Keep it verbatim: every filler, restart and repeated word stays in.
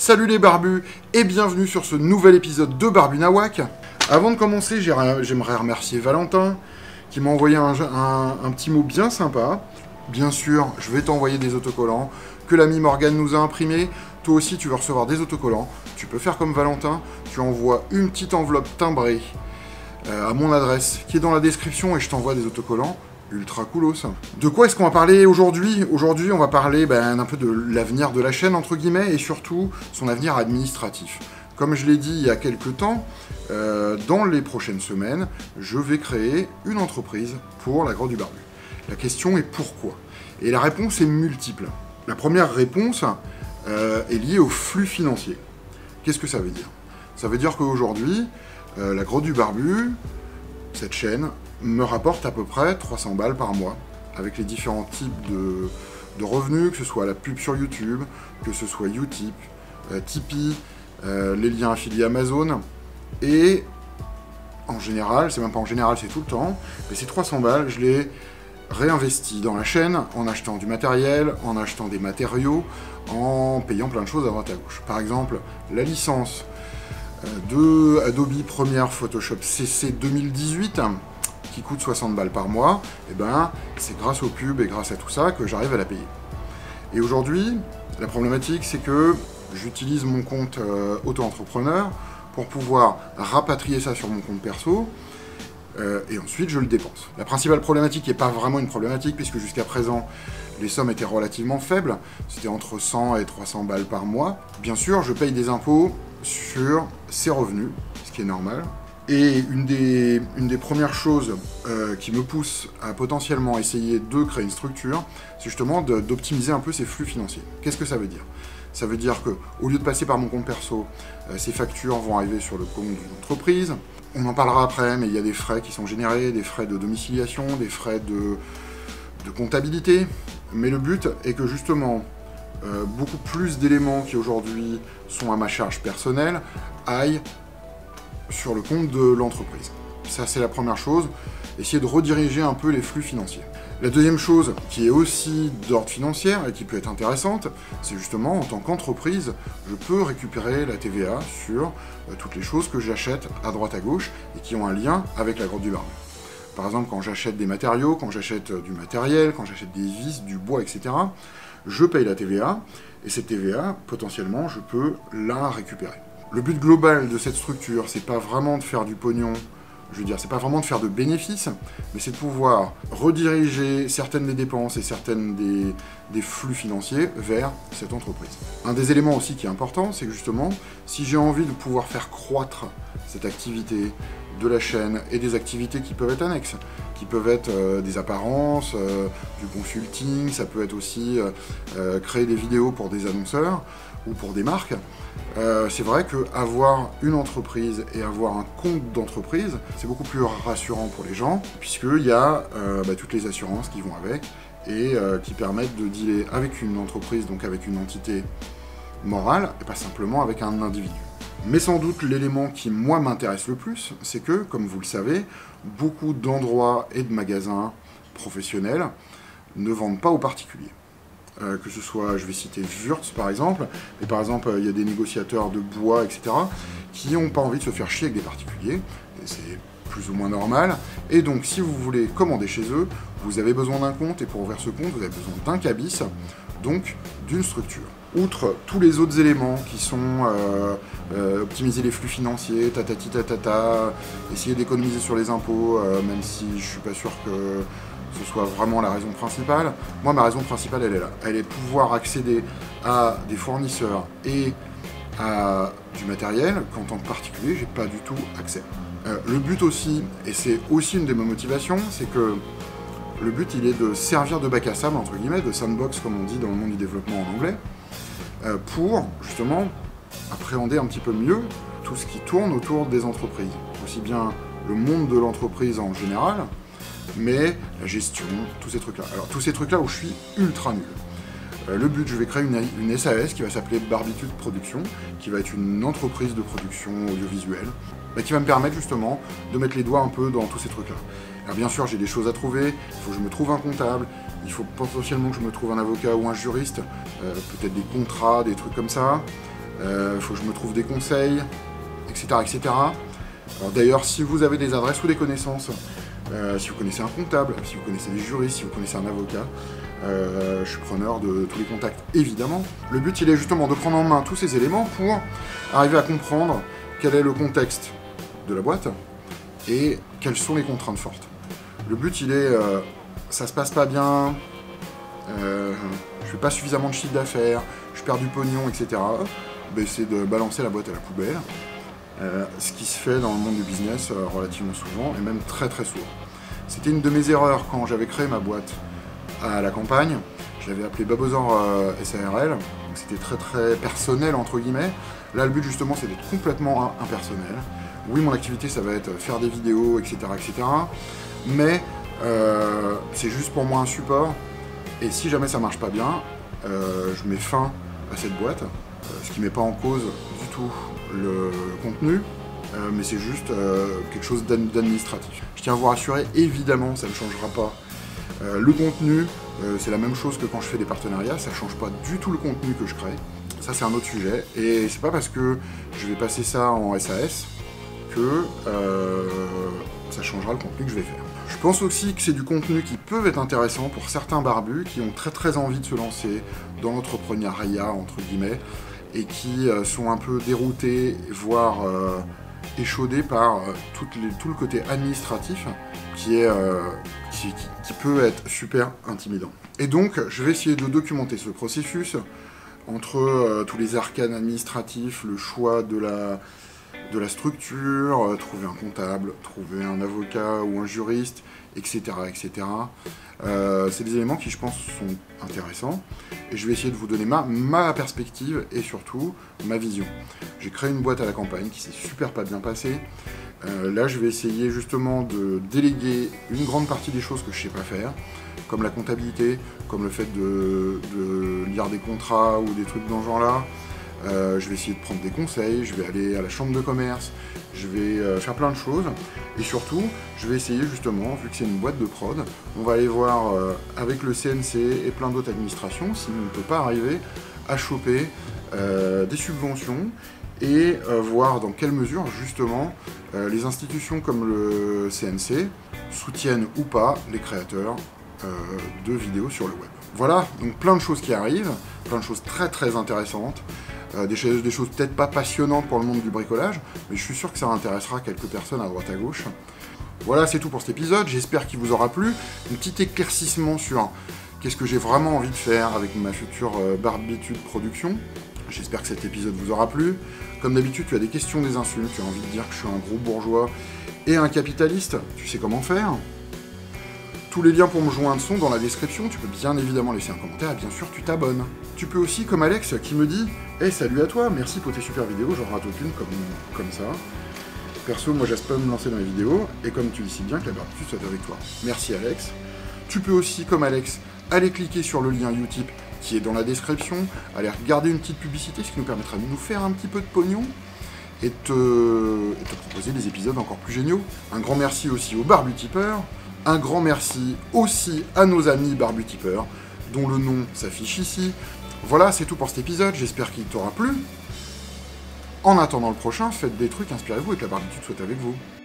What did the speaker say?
Salut les barbus et bienvenue sur ce nouvel épisode de Barbu Nawak. Avant de commencer, j'aimerais remercier Valentin qui m'a envoyé un, un, un petit mot bien sympa. Bien sûr, je vais t'envoyer des autocollants que l'ami Morgane nous a imprimés. Toi aussi, tu veux recevoir des autocollants. Tu peux faire comme Valentin, tu envoies une petite enveloppe timbrée euh, à mon adresse qui est dans la description et je t'envoie des autocollants. Ultra coolos. De quoi est-ce qu'on va parler aujourd'hui? Aujourd'hui, on va parler ben, un peu de l'avenir de la chaîne, entre guillemets, et surtout son avenir administratif. Comme je l'ai dit il y a quelques temps, euh, dans les prochaines semaines, je vais créer une entreprise pour la Grotte du Barbu. La question est pourquoi? Et la réponse est multiple. La première réponse euh, est liée au flux financier. Qu'est-ce que ça veut dire? Ça veut dire qu'aujourd'hui, euh, la Grotte du Barbu, cette chaîne, me rapporte à peu près trois cents balles par mois, avec les différents types de, de revenus, que ce soit la pub sur YouTube, que ce soit Utip, euh, Tipeee, euh, les liens affiliés Amazon, et en général, c'est même pas en général, c'est tout le temps, mais ces trois cents balles, je les réinvestis dans la chaîne, en achetant du matériel, en achetant des matériaux, en payant plein de choses à droite à gauche. Par exemple, la licence de Adobe Premiere Photoshop C C deux mille dix-huit, qui coûte soixante balles par mois, et ben c'est grâce aux pubs et grâce à tout ça que j'arrive à la payer. Et aujourd'hui, la problématique, c'est que j'utilise mon compte euh, auto-entrepreneur pour pouvoir rapatrier ça sur mon compte perso, euh, et ensuite je le dépense. La principale problématique n'est pas vraiment une problématique, puisque jusqu'à présent, les sommes étaient relativement faibles, c'était entre cent et trois cents balles par mois. Bien sûr, je paye des impôts sur ces revenus, ce qui est normal. Et une des, une des premières choses euh, qui me pousse à potentiellement essayer de créer une structure, c'est justement d'optimiser un peu ces flux financiers. Qu'est-ce que ça veut dire? Ça veut dire qu'au lieu de passer par mon compte perso, euh, ces factures vont arriver sur le compte d'une entreprise. On en parlera après, mais il y a des frais qui sont générés, des frais de domiciliation, des frais de, de comptabilité. Mais le but est que justement, euh, beaucoup plus d'éléments qui aujourd'hui sont à ma charge personnelle aillent sur le compte de l'entreprise. Ça, c'est la première chose, essayer de rediriger un peu les flux financiers. La deuxième chose, qui est aussi d'ordre financier et qui peut être intéressante, c'est justement, en tant qu'entreprise, je peux récupérer la T V A sur euh, toutes les choses que j'achète à droite à gauche et qui ont un lien avec la Grotte du Barbu. Par exemple, quand j'achète des matériaux, quand j'achète du matériel, quand j'achète des vis, du bois, et cetera, je paye la T V A, et cette T V A, potentiellement, je peux la récupérer. Le but global de cette structure, c'est pas vraiment de faire du pognon, je veux dire, c'est pas vraiment de faire de bénéfices, mais c'est de pouvoir rediriger certaines des dépenses et certaines des, des flux financiers vers cette entreprise. Un des éléments aussi qui est important, c'est que justement, si j'ai envie de pouvoir faire croître cette activité de la chaîne et des activités qui peuvent être annexes, qui peuvent être euh, des apparences, euh, du consulting, ça peut être aussi euh, euh, créer des vidéos pour des annonceurs ou pour des marques. Euh, c'est vrai qu'avoir une entreprise et avoir un compte d'entreprise, c'est beaucoup plus rassurant pour les gens, puisqu'il y a euh, bah, toutes les assurances qui vont avec et euh, qui permettent de dealer avec une entreprise, donc avec une entité morale, et pas simplement avec un individu. Mais sans doute l'élément qui, moi, m'intéresse le plus, c'est que, comme vous le savez, beaucoup d'endroits et de magasins professionnels ne vendent pas aux particuliers. Euh, que ce soit, je vais citer Wurtz par exemple, mais par exemple il y a des négociateurs de bois, et cetera, qui n'ont pas envie de se faire chier avec des particuliers, et c'est plus ou moins normal, et donc si vous voulez commander chez eux, vous avez besoin d'un compte, et pour ouvrir ce compte, vous avez besoin d'un cabis, donc d'une structure. Outre tous les autres éléments qui sont euh, euh, optimiser les flux financiers, tatati tatata, essayer d'économiser sur les impôts, euh, même si je suis pas sûr que ce soit vraiment la raison principale. Moi, ma raison principale, elle est là. Elle est pouvoir accéder à des fournisseurs et à du matériel qu'en tant que particulier, j'ai pas du tout accès. Euh, le but aussi, et c'est aussi une de mes motivations, c'est que le but, il est de servir de bac à sable, entre guillemets, de sandbox, comme on dit dans le monde du développement en anglais, euh, pour, justement, appréhender un petit peu mieux tout ce qui tourne autour des entreprises. Aussi bien le monde de l'entreprise en général, mais la gestion, tous ces trucs-là. Alors, tous ces trucs-là où je suis ultra nul. Euh, le but, je vais créer une, une S A S qui va s'appeler Barbitude Production, qui va être une entreprise de production audiovisuelle, bah, qui va me permettre justement de mettre les doigts un peu dans tous ces trucs-là. Alors bien sûr, j'ai des choses à trouver, il faut que je me trouve un comptable, il faut potentiellement que je me trouve un avocat ou un juriste, euh, peut-être des contrats, des trucs comme ça. euh, faut que je me trouve des conseils, et cetera et cetera. D'ailleurs, si vous avez des adresses ou des connaissances, euh, si vous connaissez un comptable, si vous connaissez des juristes, si vous connaissez un avocat, euh, je suis preneur de tous les contacts, évidemment. Le but, il est justement de prendre en main tous ces éléments pour arriver à comprendre quel est le contexte de la boîte et quelles sont les contraintes fortes. Le but, il est, euh, ça se passe pas bien, euh, je fais pas suffisamment de chiffre d'affaires, je perds du pognon, et cetera. Ben, c'est de balancer la boîte à la poubelle. Euh, ce qui se fait dans le monde du business euh, relativement souvent, et même très très souvent. C'était une de mes erreurs quand j'avais créé ma boîte à la campagne. Je l'avais appelée Babozor euh, S A R L, donc c'était très très personnel entre guillemets. Là, le but justement, c'est d'être complètement impersonnel. Oui, mon activité, ça va être faire des vidéos, et cetera, et cetera. Mais euh, c'est juste pour moi un support, et si jamais ça marche pas bien, euh, je mets fin à cette boîte, euh, ce qui met pas en cause du tout le contenu, euh, mais c'est juste euh, quelque chose d'administratif. Je tiens à vous rassurer, évidemment, ça ne changera pas. Euh, le contenu, euh, c'est la même chose que quand je fais des partenariats, ça ne change pas du tout le contenu que je crée. Ça, c'est un autre sujet, et c'est pas parce que je vais passer ça en S A S que euh, ça changera le contenu que je vais faire. Je pense aussi que c'est du contenu qui peut être intéressant pour certains barbus qui ont très très envie de se lancer dans l'entrepreneuriat, entre guillemets, et qui euh, sont un peu déroutés, voire euh, échaudés par euh, tout, les, tout le côté administratif qui, est, euh, qui, qui, qui peut être super intimidant. Et donc, je vais essayer de documenter ce processus entre euh, tous les arcanes administratifs, le choix de la, de la structure, euh, trouver un comptable, trouver un avocat ou un juriste, et cetera et cetera. Euh, c'est des éléments qui, je pense, sont intéressants. Et je vais essayer de vous donner ma, ma perspective et surtout ma vision. J'ai créé une boîte à la campagne qui s'est super pas bien passée. Euh, là, je vais essayer justement de déléguer une grande partie des choses que je sais pas faire, comme la comptabilité, comme le fait de, de lire des contrats ou des trucs dans ce genre-là. Euh, je vais essayer de prendre des conseils, je vais aller à la chambre de commerce, je vais euh, faire plein de choses. Et surtout, je vais essayer justement, vu que c'est une boîte de prod, on va aller voir euh, avec le C N C et plein d'autres administrations si on ne peut pas arriver à choper euh, des subventions et euh, voir dans quelle mesure justement euh, les institutions comme le C N C soutiennent ou pas les créateurs euh, de vidéos sur le web. Voilà, donc plein de choses qui arrivent, plein de choses très très intéressantes. Euh, des choses, des choses peut-être pas passionnantes pour le monde du bricolage, mais je suis sûr que ça intéressera quelques personnes à droite à gauche. Voilà, c'est tout pour cet épisode, j'espère qu'il vous aura plu. Un petit éclaircissement sur qu'est-ce que j'ai vraiment envie de faire avec ma future euh, Barbitude production. J'espère que cet épisode vous aura plu. Comme d'habitude, tu as des questions, des insultes, tu as envie de dire que je suis un gros bourgeois et un capitaliste, tu sais comment faire. Tous les liens pour me joindre sont dans la description, tu peux bien évidemment laisser un commentaire et bien sûr tu t'abonnes. Tu peux aussi, comme Alex qui me dit « Hey, salut à toi, merci pour tes super vidéos, j'en rate aucune comme, comme ça. » Perso, moi j'espère me lancer dans les vidéos, et comme tu dis si bien que la Barbitude soit avec toi. Merci Alex. Tu peux aussi, comme Alex, aller cliquer sur le lien Utip qui est dans la description, aller regarder une petite publicité, ce qui nous permettra de nous faire un petit peu de pognon, et te, et te proposer des épisodes encore plus géniaux. Un grand merci aussi aux Barbutipeurs. Un grand merci aussi à nos amis Barbutipeurs, dont le nom s'affiche ici. Voilà, c'est tout pour cet épisode, j'espère qu'il t'aura plu. En attendant le prochain, faites des trucs, inspirez-vous et que la Barbitude soit avec vous.